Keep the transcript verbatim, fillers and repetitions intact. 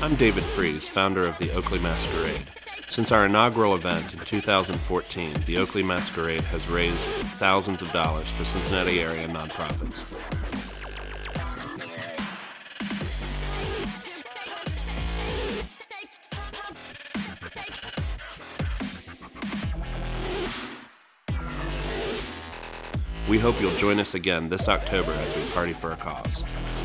I'm David Fries, founder of the Oakley Masquerade. Since our inaugural event in two thousand fourteen, the Oakley Masquerade has raised thousands of dollars for Cincinnati area nonprofits. We hope you'll join us again this October as we party for a cause.